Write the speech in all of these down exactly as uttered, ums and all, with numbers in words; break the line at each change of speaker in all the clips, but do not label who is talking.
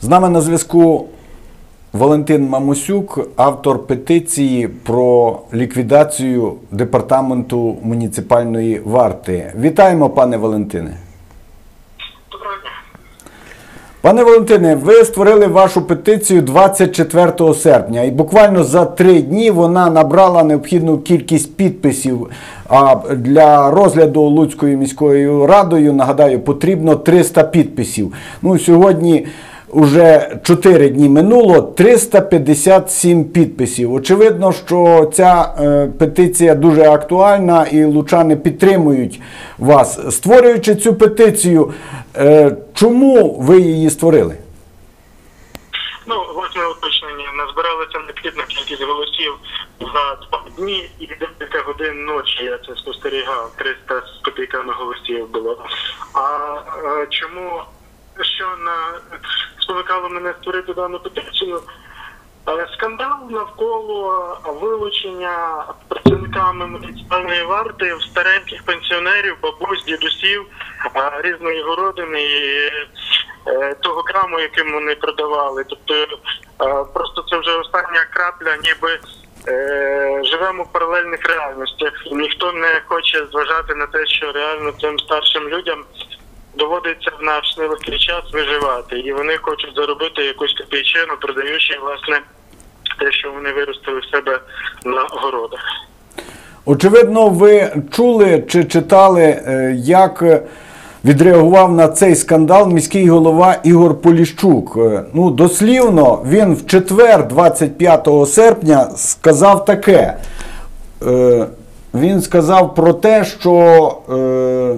З нами на зв'язку Валентин Мамусюк, автор петиції про ліквідацію Департаменту муніципальної варти. Вітаємо, пане Валентине.
Доброго дня.
Пане Валентине, ви створили вашу петицію двадцять четвертого серпня і буквально за три дні вона набрала необхідну кількість підписів. А для розгляду Луцькою міською радою, нагадаю, потрібно триста підписів. Ну, сьогодні уже чотири дні минуло, триста п'ятдесят сім підписів. Очевидно, що ця е, петиція дуже актуальна і лучани підтримують вас. Створюючи цю петицію, е, чому ви її створили?
Ну, власне уточнення. Назбиралася необхідна кількість голосів за два дні і декілька годин ночі. Я це спостерігав. триста з копійками голосів було. А е, чому, що на спонукало мене створити дану петицію? Е, скандал навколо вилучення працівниками муніципальної варти в стареньких пенсіонерів, бабусь, дідусів, е, різної городини і е, того краму, яким вони продавали. Тобто е, просто це вже остання крапля, ніби е, живемо в паралельних реальностях. Ніхто не хоче зважати на те, що реально цим старшим людям доводиться в наш нелегкий час виживати. І вони хочуть заробити якусь копійчину, продаючи, власне, те, що вони виростили в себе на городах.
Очевидно, ви чули чи читали, як відреагував на цей скандал міський голова Ігор Поліщук. Ну, дослівно, він в четвер, двадцять п'ятого серпня, сказав таке. Він сказав про те, що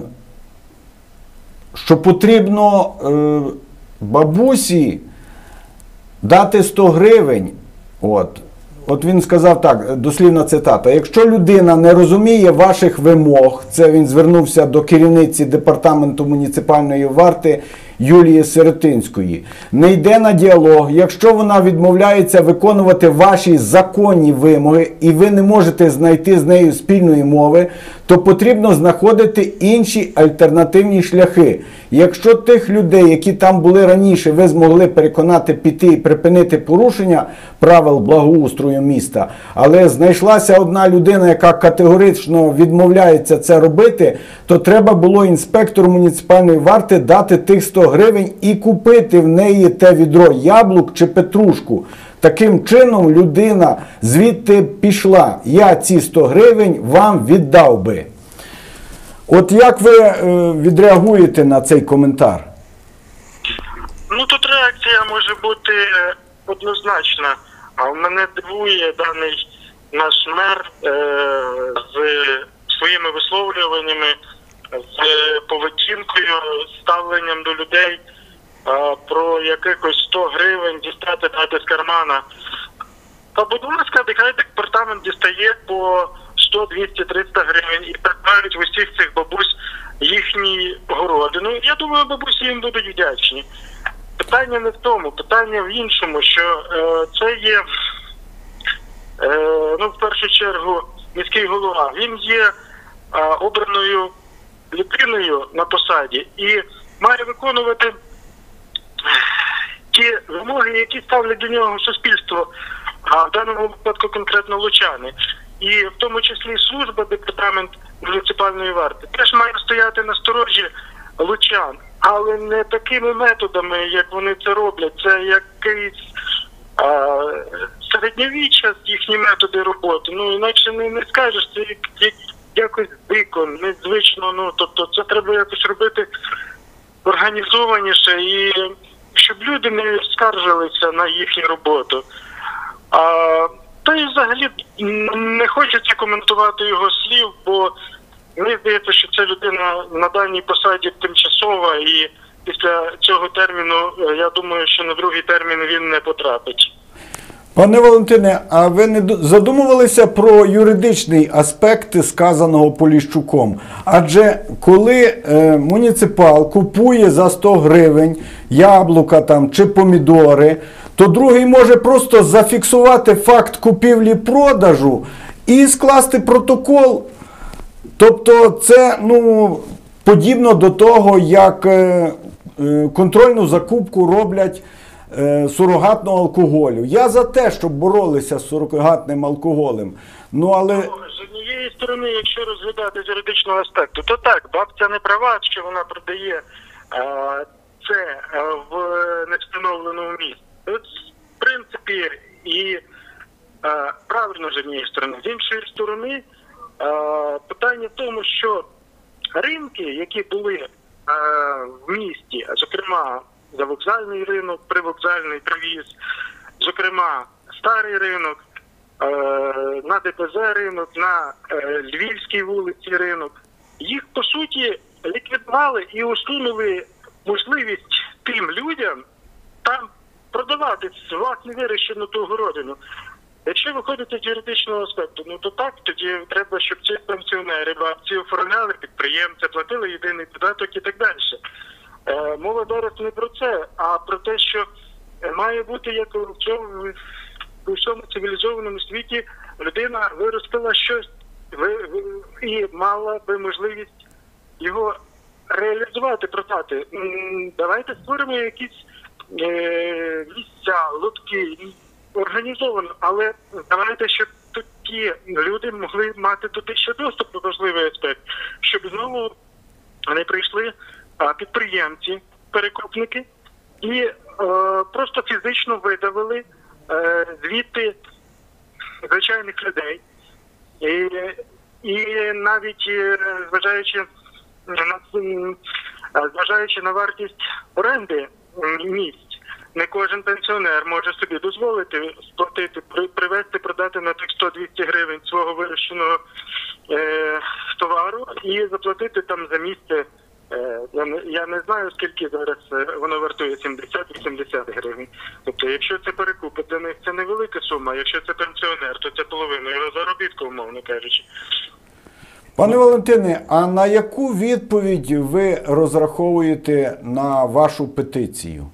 що потрібно е, бабусі дати сто гривень. От. От він сказав так, дослівна цитата: якщо людина не розуміє ваших вимог, це він звернувся до керівниці Департаменту муніципальної варти Юлії Сиротинської, не йде на діалог, якщо вона відмовляється виконувати ваші законні вимоги і ви не можете знайти з нею спільної мови, то потрібно знаходити інші альтернативні шляхи. Якщо тих людей, які там були раніше, ви змогли переконати піти і припинити порушення правил благоустрою міста, але знайшлася одна людина, яка категорично відмовляється це робити, то треба було інспектору муніципальної варти дати тих сто гривень і купити в неї те відро яблук чи петрушку. Таким чином людина звідти пішла. Я ці сто гривень вам віддав би. От як ви е, відреагуєте на цей коментар?
Ну, тут реакція може бути однозначна. А в мене дивує даний наш мер е, з своїми висловлюваннями, з поведінкою, ставленням до людей, е, про якихось сто гривень дістати дати з кармана. Та, будь ласка, нехай департамент дістає по сто, двісті, триста гривень і придбають в усіх цих бабусь їхні городи. Ну, я думаю, бабусі їм будуть вдячні. Питання не в тому, питання в іншому, що е, це є, е, ну, в першу чергу, міський голова. Він є е, обраною людиною на посаді і має виконувати ті вимоги, які ставлять до нього суспільство, а в даному випадку конкретно лучани. І в тому числі служба, департамент муніципальної варти теж має стояти на сторожі лучан, але не такими методами, як вони це роблять. Це якийсь а, середньовіччя, їхні методи роботи. Ну, інакше не, не скажеш, це як, як, якось дико, незвично. Ну, тобто це треба якось робити організованіше і щоб люди не скаржилися на їхню роботу. А, та й взагалі не хочеться коментувати його слів, бо мені здається, що ця людина на даній посаді тимчасова, і після цього терміну, я думаю, що на другий термін він не потрапить.
Пане Валентине, а ви не задумувалися про юридичний аспект сказаного Поліщуком? Адже коли е, муніципал купує за сто гривень яблука там, чи помідори, то другий може просто зафіксувати факт купівлі-продажу і скласти протокол. Тобто це, ну, подібно до того, як е, е, контрольну закупку роблять е, сурогатного алкоголю. Я за те, щоб боролися з сурогатним алкоголем. Ну, але...
З однієї сторони, якщо розглядати з юридичного аспекту, то так, бабця не права, що вона продає е, це е, в невстановленому місці. От, в принципі, і е, правильно з однієї сторони. З іншої сторони, е, питання в тому, що ринки, які були е, в місті, зокрема завокзальний ринок, привокзальний привіз, зокрема старий ринок, е, на ДПЗ ринок, на е, Львівській вулиці ринок, їх по суті ліквідували і усунули можливість тим людям там продавати власне вирощену ту городину. Якщо виходити з юридичного аспекту, ну то так, тоді треба, щоб ці пенсіонери, бабці оформляли підприємця, платили єдиний податок і так далі. Е, мова зараз не про це, а про те, що має бути, як у цьому, у всьому цивілізованому світі, людина виростила щось ви, ви, і мала би можливість його реалізувати, продати. М, Давайте створимо якісь е, місця, лотки, організовано, але давайте, щоб такі люди могли мати туди ще доступ до важливий аспект, щоб знову вони прийшли а, підприємці, перекупники і е, просто фізично видавили е, звідти звичайних людей. І, і навіть е, зважаючи на, зважаючи на вартість оренди місць, не кожен пенсіонер може собі дозволити сплатити, привезти, продати на тих сто-двісті гривень свого вирощеного е, товару і заплатити там за місце. Е, я, не, я не знаю, скільки зараз воно вартує, сімдесят-вісімдесят гривень. Тобто, якщо це перекупи, для них це невелика сума, якщо це пенсіонер, то це половина його заробітку, умовно кажучи.
Пане Валентине, а на яку відповідь ви розраховуєте на вашу петицію?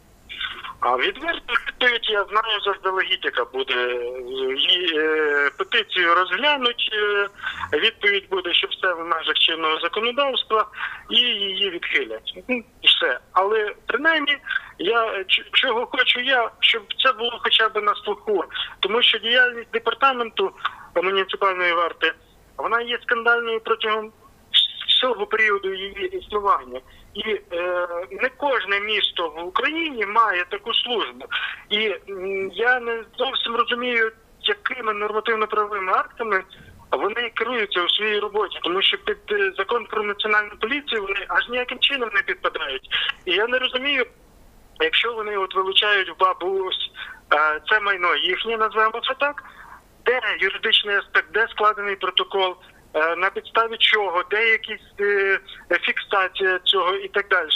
А відверту відповідь я знаю заздалегідь, яка буде. Її е, петицію розглянуть, е, відповідь буде, що все в межах чинного законодавства, і її відхилять. Ну, все. Але принаймні, я чого хочу я, щоб це було хоча б на слуху. Тому що діяльність департаменту муніципальної варти, вона є скандальною протягом всього періоду її існування. І е, не кожне місто в Україні має таку службу. І м, я не зовсім розумію, якими нормативно-правовими актами вони керуються у своїй роботі. Тому що під е, закон про національну поліцію вони аж ніяким чином не підпадають. І я не розумію, якщо вони от вилучають в бабусь е, це майно їхнє, назвемо це так, де юридичний аспект, де складений протокол, на підставі чого, де якісь е, фіксація цього і так далі.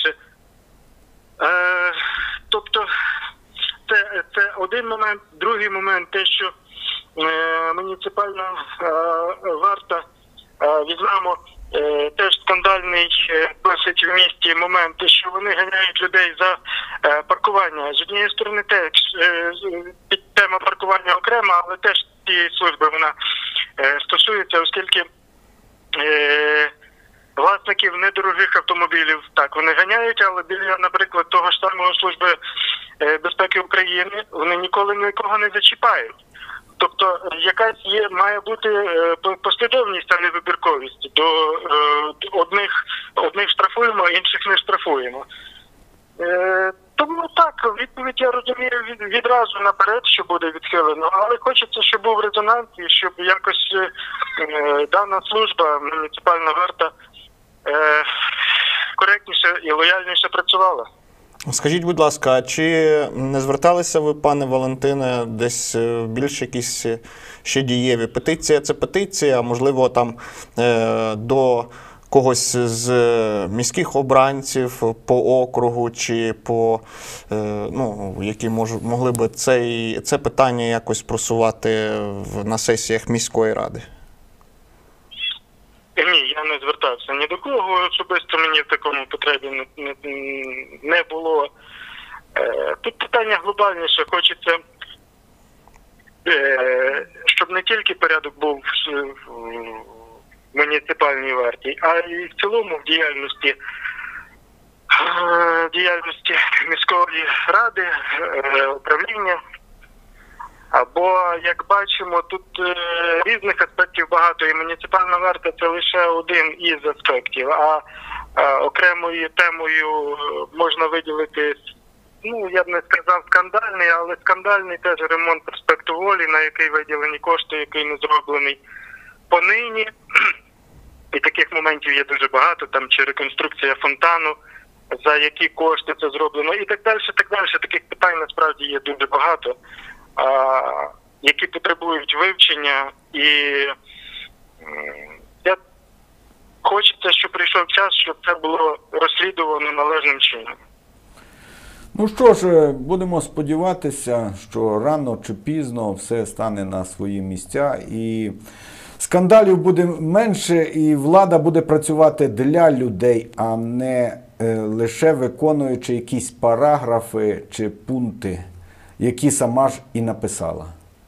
Е, тобто, це, це один момент. Другий момент, те, що е, муніципальна е, варта, е, візьмемо, е, теж скандальний е, досить в місті момент, те, що вони ганяють людей за е, паркування. З однієї сторони, теж е, тема паркування окрема, але теж цієї служби вона е, стосується, оскільки Е, власників недорогих автомобілів, так, вони ганяють, але біля, наприклад, того ж самого Служби е, безпеки України вони ніколи нікого не зачіпають. Тобто, якась є, має бути е, послідовність, а не вибірковість. До е, одних, одних штрафуємо, інших не штрафуємо. Е, тому так, відповідь я розумію від, відразу наперед, що буде відхилено, але хочеться, щоб був резонанс і щоб якось е, дана служба, муніципальна варта, е, коректніше і лояльніше працювала.
Скажіть, будь ласка, чи не зверталися ви, пане Валентине, десь в більш якісь ще дієві? Петиція – це петиція, можливо, там е, до когось з міських обранців по округу, чи по, е, ну, які мож, могли би цей, це питання якось просувати в, на сесіях міської ради?
Ні, я не звертався ні до кого, особисто мені в такому потребі не, не, не було. Е, тут питання глобальніше, хочеться, е, щоб не тільки порядок був в, в муніципальній варті, а і в цілому в діяльності е, діяльності міської ради, е, управління. Або, як бачимо, тут е, різних аспектів багато, і муніципальна варта – це лише один із аспектів, а е, окремою темою можна виділити, ну, я б не сказав скандальний, але скандальний теж ремонт проспекту Волі, на який виділені кошти, який не зроблений понині. І таких моментів є дуже багато, там чи реконструкція фонтану, за які кошти це зроблено, і так далі, так далі. Таких питань насправді є дуже багато, а, які потребують вивчення, і м, я хочеться, щоб прийшов час, щоб це було розслідувано належним чином.
Ну що ж, будемо сподіватися, що рано чи пізно все стане на свої місця і скандалів буде менше, і влада буде працювати для людей, а не е, лише виконуючи якісь параграфи чи пункти, які сама ж і написала.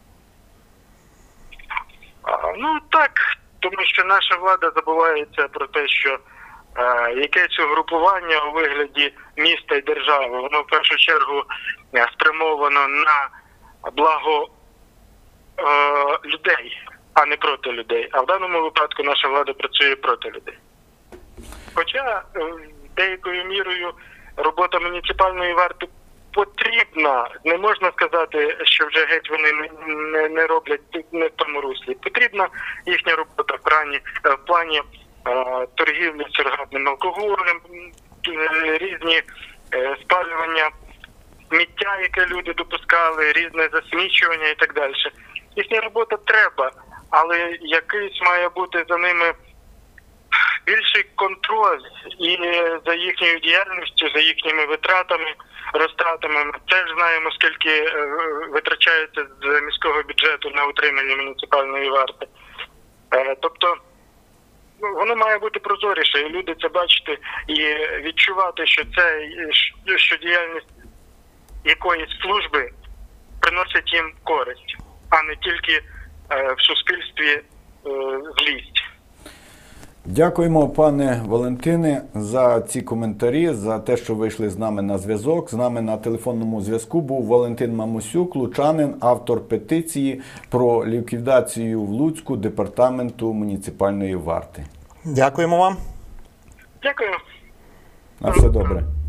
А, ну так, тому що наша влада забувається про те, що е, якесь угрупування у вигляді міста і держави, воно в першу чергу е, спрямовано на благо е, людей, а не проти людей. А в даному випадку наша влада працює проти людей. Хоча е, деякою мірою робота муніципальної варти потрібна. Не можна сказати, що вже геть вони не, не, не роблять не в тому руслі. Потрібна їхня робота в плані, в плані е, торгівлі сурогатним алкоголем, е, різні е, спалювання сміття, яке люди допускали, різне засмічування і так далі. Їхня робота треба, але якийсь має бути за ними більший контроль і за їхньою діяльністю, за їхніми витратами, розтратами. Ми теж знаємо, скільки витрачається з міського бюджету на утримання муніципальної варти. Тобто, ну, воно має бути прозоріше, і люди це бачити і відчувати, що це, що діяльність якоїсь служби приносить їм користь, а не тільки в суспільстві злість.
Дякуємо, пане Валентине, за ці коментарі, за те, що вийшли з нами на зв'язок. З нами на телефонному зв'язку був Валентин Мамусюк, лучанин, автор петиції про ліквідацію в Луцьку департаменту муніципальної варти.
Дякуємо вам.
Дякую.
На все добре.